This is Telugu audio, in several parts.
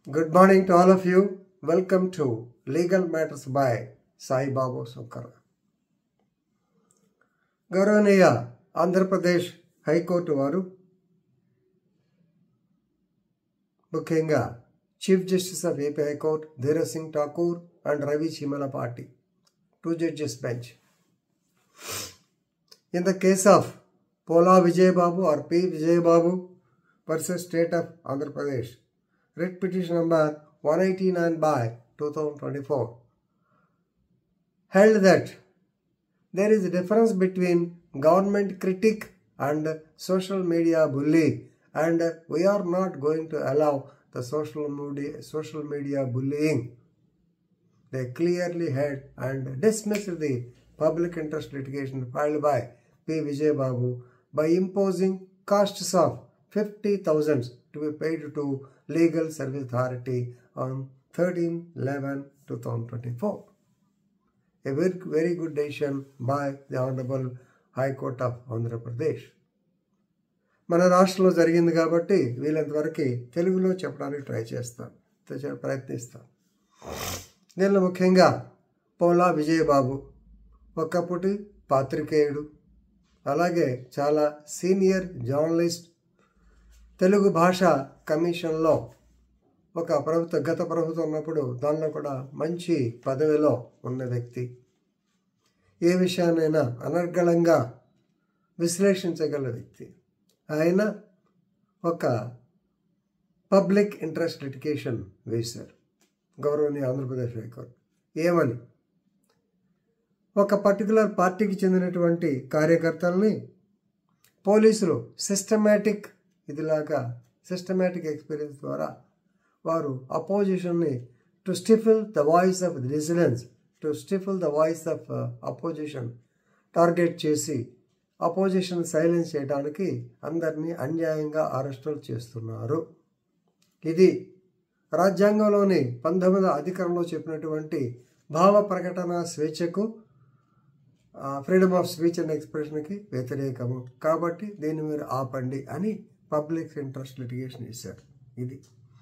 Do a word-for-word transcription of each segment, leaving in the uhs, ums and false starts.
Good morning to all of you. Welcome to Legal Matters by Sai Babu Sunkara. గౌరవనీయ ఆంధ్రప్రదేశ్ హైకోర్టు వారు ముఖ్యంగా chief justice of AP high court Dheeraj Singh Thakur and Ravi Cheemalapati, two judges bench. In the case of Pola Vijay Babu or P. Vijay Babu versus State of Andhra Pradesh, writ petition number one eighty-nine by two thousand twenty-four, held that there is a difference between government critic and social media bully, and we are not going to allow the social media, social media bullying. They clearly had and dismissed the public interest litigation filed by P. Vijay Babu by imposing costs of fifty thousand to be paid to Legal Service Authority on thirteen eleven two thousand twenty-four. A very, very good decision by the Honorable High Court of Andhra Pradesh. మన రాష్ట్రంలో జరిగింది కాబట్టి వీళ్ళంతవరకు తెలుగులో చెప్పడానికి ట్రై చేస్తాను, ప్రయత్నిస్తాను. దీనిలో ముఖ్యంగా పోలా విజయబాబు ఒకప్పటి పాత్రికేయుడు, అలాగే చాలా సీనియర్ జర్నలిస్ట్, తెలుగు భాష కమిషన్లో ఒక ప్రభుత్వ గత ప్రభుత్వం ఉన్నప్పుడు దానిలో కూడా మంచి పదవిలో ఉన్న వ్యక్తి. ఏ విషయాన్నైనా అనర్గళంగా విశ్లేషించగల వ్యక్తి. ఆయన ఒక పబ్లిక్ ఇంట్రెస్ట్ లిటిగేషన్ వేశారు గౌరవనీయ ఆంధ్రప్రదేశ్ హైకోర్టు. ఏమని? ఒక పర్టికులర్ పార్టీకి చెందినటువంటి కార్యకర్తల్ని పోలీసులు సిస్టమేటిక్ ఇదిలాగా సిస్టమేటిక్ ఎక్స్పీరియన్స్ ద్వారా వారు అపోజిషన్ని to stifle the voice of the dissidence to stifle the voice of opposition target చేసి అపోజిషన్ సైలెన్స్ చేయడానికి అందరినీ అన్యాయంగా అరెస్టులు చేస్తున్నారు. ఇది రాజ్యాంగంలోని పంతొమ్మిదవ అధికరణలో చెప్పినటువంటి భావ ప్రకటన స్వేచ్ఛకు, ఫ్రీడమ్ ఆఫ్ స్పీచ్ అండ్ ఎక్స్ప్రెషన్కి వ్యతిరేకము. కాబట్టి దీన్ని మీరు ఆపండి అని పబ్లిక్ ఇంట్రెస్ట్ లిటిగేషన్ ఇచ్చారు. ఇది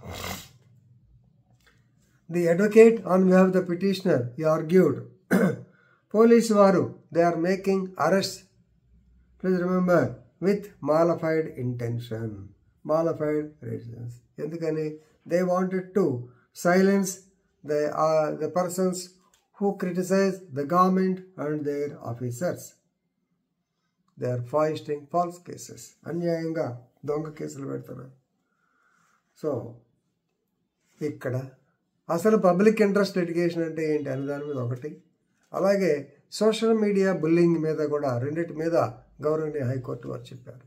the advocate on behalf the petitioner he argued police వారు they are making arrest, please remember, with malafide intention, malafide reasons. ఎందుకని? They wanted to silence the the persons who criticize the government and their officers. They are foisting false cases. అన్యాయంగా దొంగ కేసులు పెడుతున్నారు. సో ఇక్కడ అసలు పబ్లిక్ ఇంట్రెస్ట్ లిటిగేషన్ అంటే ఏంటి అనే దాని మీద ఒకటి, అలాగే సోషల్ మీడియా బుల్లింగ్ మీద కూడా రెండింటి మీద గౌరవనీయ హైకోర్టు వారు చెప్పారు.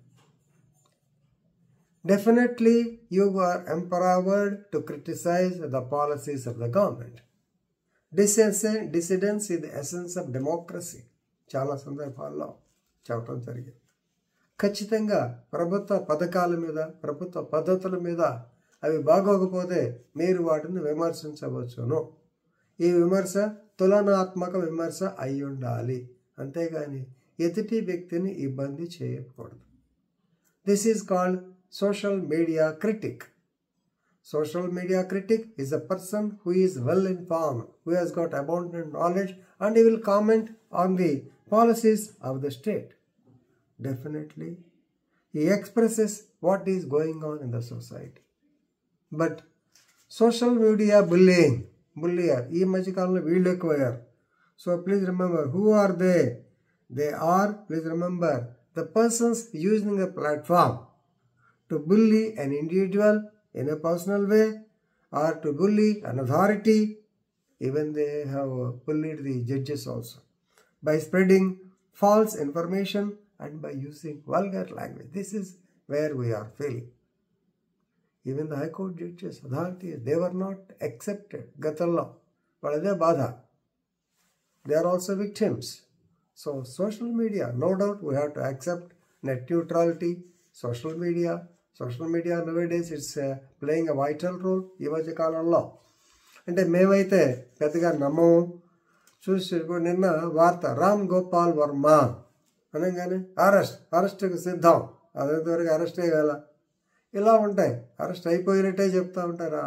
Definitely you are empowered to criticise the policies of the government. Dissidence is the essence of democracy చాలా సందర్భాల్లో చెప్పడం జరిగింది. ఖచ్చితంగా ప్రభుత్వ పథకాల మీద, ప్రభుత్వ పద్ధతుల మీద అవి బాగోకపోతే మీరు వాటిని విమర్శించవచ్చును. ఈ విమర్శ తులనాత్మక విమర్శ అయి ఉండాలి, అంతేగాని ఎదుటి వ్యక్తిని ఇబ్బంది చేయకూడదు. This is called social media critic. Social media critic is a person who is well informed, who has got abundant knowledge, and he will comment on the policies of the state. Definitely, he expresses what is going on in the society. But social media bullying, bullier, ee majikalanlo veelu ekkuvayaru. So please remember, who are they? They are, please remember, the persons using a platform to bully an individual in a personal way or to bully an authority. Even they have bullied the judges also by spreading false information and by using vulgar language. This is where we are failing. Even the High Court judges, authorities, they were not accepted. Gatallo, valade badha. They are also victims. So social media, no doubt we have to accept net neutrality. Social media, social media nowadays it's playing a vital role ఈ మధ్య కాలంలో. అంటే మేమైతే పెద్దగా నమ్మము. చూసి ఇప్పుడు నిన్న వార్త, రామ్ గోపాల్ వర్మ అనగానే అరెస్ట్, అరెస్ట్కి సిద్ధం, అదేంతవరకు అరెస్ట్ అయ్యేలా ఇలా ఉంటాయి. అరెస్ట్ అయిపోయినట్టే చెప్తూ ఉంటారు.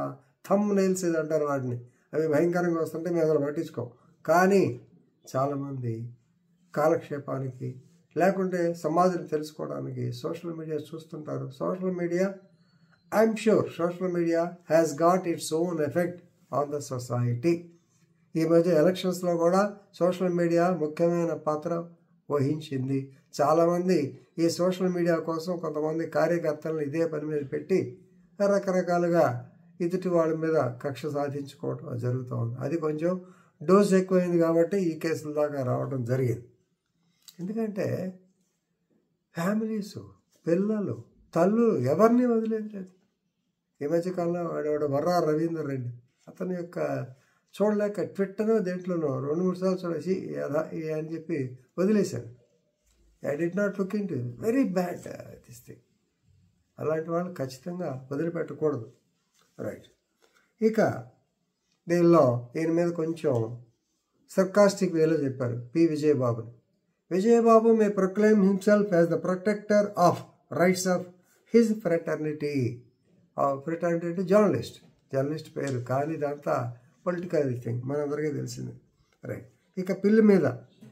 థమ్ నెయిల్స్ ఇది అంటారు వాటిని, అవి భయంకరంగా వస్తుంటే మేము అసలు పట్టించుకోం. కానీ చాలామంది కాలక్షేపానికి లేకుంటే సమాజం తెలుసుకోవడానికి సోషల్ మీడియా చూస్తుంటారు. Social media I'm sure social media has got its own effect on the society. ఈ మధ్య ఎలక్షన్స్లో కూడా సోషల్ మీడియా ముఖ్యమైన పాత్ర వహించింది. చాలామంది ఈ సోషల్ మీడియా కోసం కొంతమంది కార్యకర్తలను ఇదే పని మీద పెట్టి రకరకాలుగా ఎదుటి వాళ్ళ మీద కక్ష సాధించుకోవడం జరుగుతూ ఉంది. అది కొంచెం డోస్ ఎక్కువైంది కాబట్టి ఈ కేసుల దాకా రావడం జరిగింది. ఎందుకంటే ఫ్యామిలీస్, పిల్లలు, తల్లులు ఎవరిని వదిలేదు లేదు. ఈ మధ్యకాలంలో వాడేవాడు వర్రా రవీందర్ రెడ్డి, అతని యొక్క చూడలేక ట్విట్టర్లో దేంట్లోనో రెండు మూడు సార్లు చూడేసి అని చెప్పి వదిలేశాను. I did not look in to very bad this thing. అలాంటి వాళ్ళు ఖచ్చితంగా వదిలిపెట్టకూడదు. రైట్. ఇక దీనిలో దీని మీద కొంచెం సర్కాస్టిక్ వేలో చెప్పారు పి విజయబాబుని. Vijayababu may proclaim himself as the protector of rights of his fraternity. Fraternity అంటే జర్నలిస్ట్, జర్నలిస్ట్ పేరు, కానీ ఇదంతా పొలిటికల్ థింగ్ మనందరికీ తెలిసింది. రైట్. ఇక పిల్ మీద,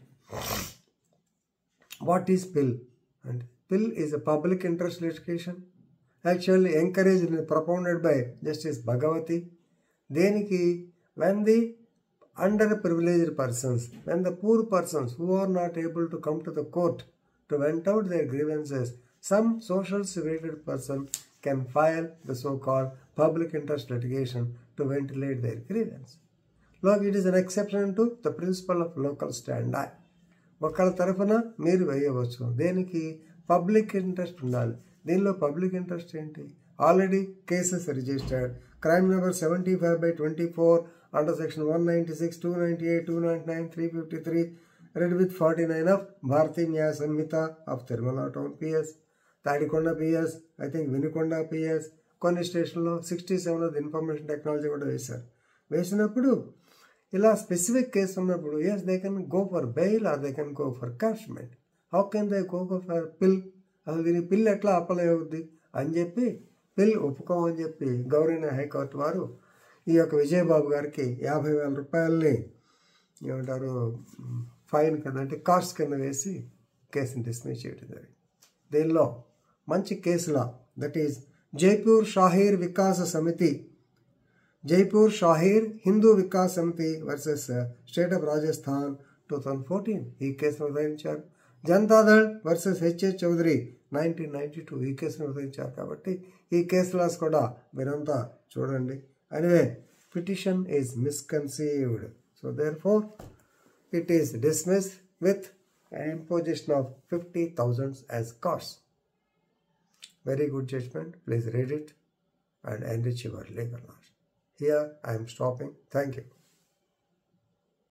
వాట్ ఈజ్ పిల్ అంటే PIL is a public interest litigation actually encouraged and proponed by justice Bhagwati. దేనికి? when the underprivileged persons, when the poor persons who are not able to come to the court to vent out their grievances, some social situated person can file the so-called public interest litigation to ventilate their grievance. Look, it is an exception to the principle of local standi. ఒకళ్ళ తరఫున మీరు వేయవచ్చు. దేనికి? పబ్లిక్ ఇంట్రెస్ట్ ఉండాలి. దీనిలో పబ్లిక్ ఇంట్రెస్ట్ ఏంటి? Already cases registered, crime number seventy five by twenty four under section one ninety-six, two ninety-eight, two ninety-nine, three fifty-three, read with forty-nine of Bharati Nyaya Samhita of Tirumala Town P S, Tadikonda P S, I think Vinikonda P S, కొన్ని స్టేషన్లో sixty seven of information technology కూడా వేశారు. వేసినప్పుడు ఇలా స్పెసిఫిక్ కేసు ఉన్నప్పుడు yes they can go for bail or they can go for quashment. How can they go for PIL? అసలు దీని పిల్ ఎట్లా అప్లై అవుద్ది అని చెప్పి పిల్ ఒప్పుకోమని చెప్పి గౌరవ హైకోర్టు వారు ఈ యొక్క విజయబాబు గారికి యాభై వేల రూపాయలని ఏమంటారు ఫైన్ కింద అంటే కాస్ట్ కింద వేసి కేసుని డిస్మిస్ చేయడం జరిగింది. దీనిలో మంచి కేసులా, that is Jaipur Shaheer Vikas Samiti, Jaipur Shaheer Hindu Vikas Samiti versus state of Rajasthan two thousand fourteen ఈ కేసును ఉదయించారు. Janata Dal versus HH Chaudhary nineteen ninety two ఈ కేసును ఉదయించారు. కాబట్టి ఈ కేసులాస్ కూడా మీరంతా చూడండి. Anyway, petition is misconceived. So therefore, it is dismissed with an imposition of fifty thousand as cost. Very good judgment. Please read it and enrich your legal knowledge. Here I am stopping. Thank you.